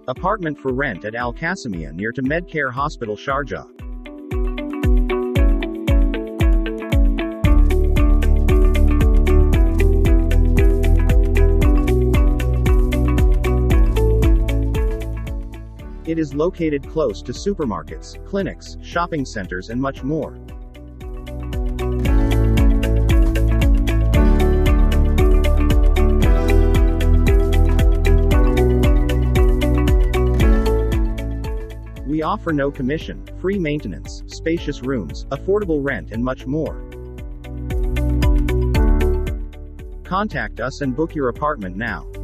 Apartment for rent at Al Qasimia near to Medcare Hospital Sharjah. It is located close to supermarkets, clinics, shopping centers and much more. We offer no commission, free maintenance, spacious rooms, affordable rent and much more. Contact us and book your apartment now.